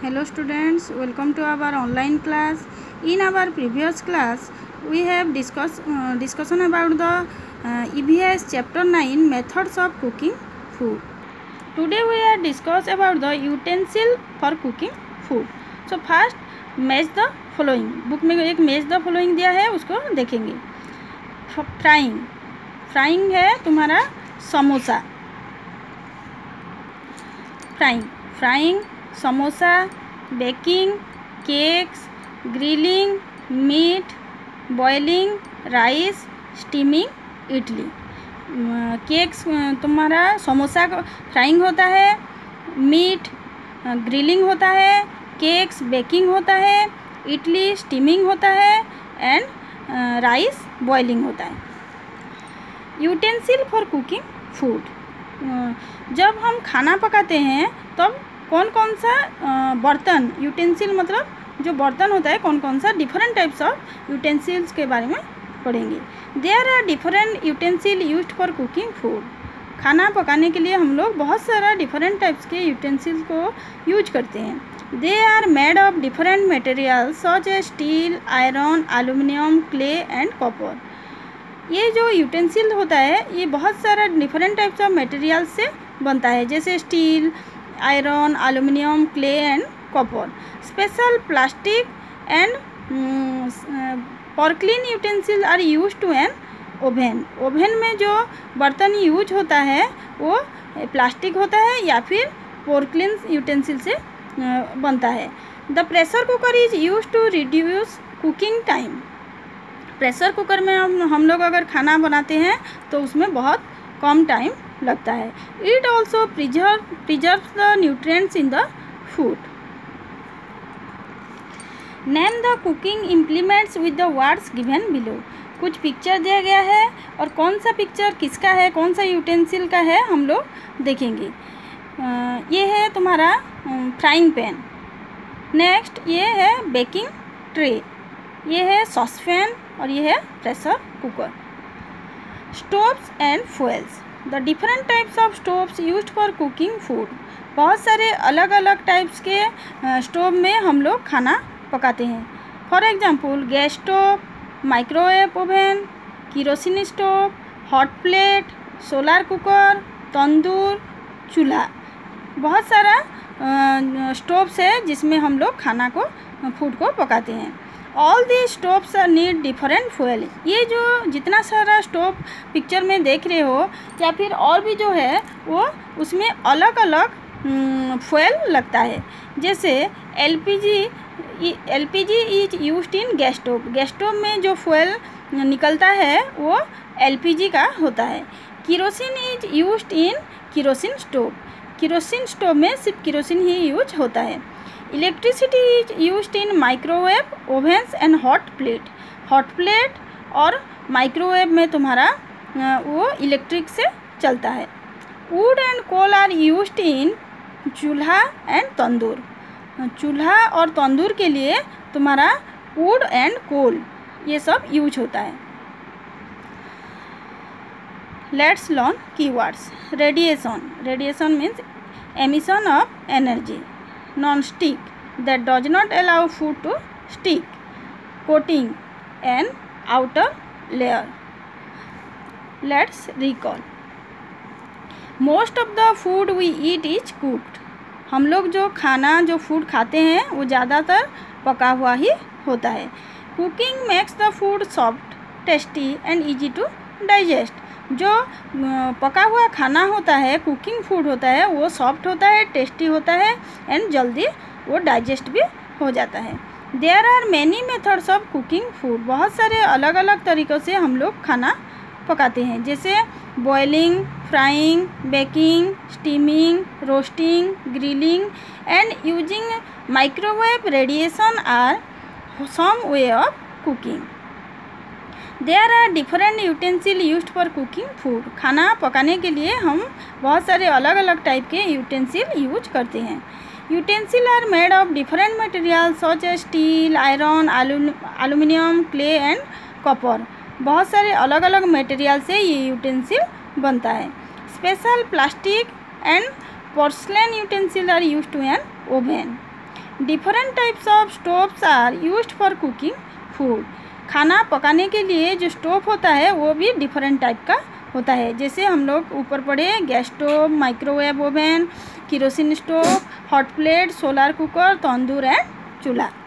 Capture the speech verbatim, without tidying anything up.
Hello students, welcome to our online class. In our previous class we have discuss, uh, discussion about the uh, E V S chapter nine methods of cooking food. Today we are discuss about the utensil for cooking food. So first match the following. Book में एक match the following दिया है, उसको देखेंगे. Frying frying है तुम्हारा samosa. Frying frying samosa, baking, cakes, grilling, meat, boiling, rice, steaming, idli. Cakes तुम्हारा samosa frying होता है, मीट ग्रिलिंग होता है, केक्स बेकिंग होता है, इडली स्टीमिंग होता है एंड राइस बॉइलिंग होता है. Utensil for cooking food. जब हम खाना पकाते हैं तब कौन कौन सा बर्तन, यूटेंसिल मतलब जो बर्तन होता है, कौन कौन सा डिफरेंट टाइप्स ऑफ यूटेंसिल्स के बारे में पढ़ेंगे. There are different utensil used for cooking food. खाना पकाने के लिए हम लोग बहुत सारा डिफरेंट टाइप्स के यूटेंसिल्स को यूज करते हैं. They are made of different materials such as steel, iron, aluminium, clay and copper. ये जो यूटेंसिल होता है ये बहुत सारा डिफरेंट टाइप्स ऑफ मटेरियल्स से बनता है, जैसे steel, iron, aluminium, clay and copper. Special plastic and porcelain utensil are use to an oven. Oven में जो बर्तन यूज होता है वो प्लास्टिक होता है या फिर पोर्क्लिन यूटेंसिल से बनता है. The pressure cooker is use to reduce cooking time. Pressure cooker में हम हम लोग अगर खाना बनाते हैं तो उसमें बहुत कम टाइम लगता है. It also preserve preserve the nutrients in the food. Name the cooking implements with the words given below. कुछ पिक्चर दिया गया है और कौन सा पिक्चर किसका है, कौन सा यूटेंसिल का है हम लोग देखेंगे. आ, ये है तुम्हारा फ्राइंग पैन. नेक्स्ट ये है बेकिंग ट्रे, ये है सॉसपैन और ये है pressure cooker. Stoves and fuels. The different types of stoves used for cooking food. बहुत सारे अलग अलग टाइप्स के स्टोव में हम लोग खाना पकाते हैं. For example gas stove, microwave oven, kerosene stove, hot plate, solar cooker, tandoor, chulha. बहुत सारा स्टोव्स है जिसमें हम लोग खाना को फूड को पकाते हैं. All the stoves need different fuel. ये जो जितना सारा स्टोव पिक्चर में देख रहे हो या फिर और भी जो है वो उसमें अलग अलग फ्यूल लगता है. जैसे LPG LPG is used in gas stove. Gas stove में जो फ्यूल निकलता है वो एलपीजी का होता है. Kerosene is used in kerosene stove. Kerosene stove में सिर्फ केरोसिन ही यूज होता है. Electricity is used in microwave ovens and hot plate. Hot plate और माइक्रोवेव में तुम्हारा वो इलेक्ट्रिक से चलता है. Wood and coal are used in chulha and तंदूर. चूल्हा और तंदूर के लिए तुम्हारा वुड एंड कोल ये सब यूज होता है. Let's learn keywords. Radiation. Radiation means emission of energy. Non-stick, that does not allow food to stick. Coating, an outer layer. Let's recall. Most of the food we eat is cooked. हम लोग जो खाना जो food खाते हैं वो ज़्यादातर पका हुआ ही होता है. Cooking makes the food soft, tasty and easy to digest. जो पका हुआ खाना होता है, कुकिंग फूड होता है, वो सॉफ्ट होता है, टेस्टी होता है एंड जल्दी वो डाइजेस्ट भी हो जाता है. There are many methods of cooking food. बहुत सारे अलग अलग तरीक़ों से हम लोग खाना पकाते हैं, जैसे boiling, frying, baking, steaming, roasting, grilling and using microwave radiation are some way of cooking. There are different utensil used for cooking food. खाना पकाने के लिए हम बहुत सारे अलग अलग टाइप के यूटेंसिल यूज करते हैं. Utensil are made of different material such as steel, iron, aluminium, clay and copper. बहुत सारे अलग अलग मटेरियल से ये यूटेंसिल बनता है. Special plastic and porcelain utensil are used to an oven. Different types of stoves are used for cooking food. खाना पकाने के लिए जो स्टोव होता है वो भी डिफरेंट टाइप का होता है। जैसे हम लोग ऊपर पढ़े gas stove, microwave oven, kerosene stove, hot plate, solar cooker, tandoor and चूल्हा।